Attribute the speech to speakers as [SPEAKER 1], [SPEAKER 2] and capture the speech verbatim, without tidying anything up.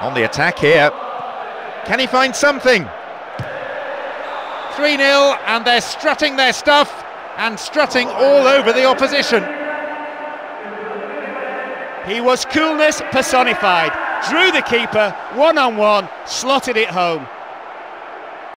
[SPEAKER 1] On the attack here. Can he find something? three nil, and they're strutting their stuff and strutting all over the opposition. He was coolness personified. Drew the keeper, one-on-one, slotted it home.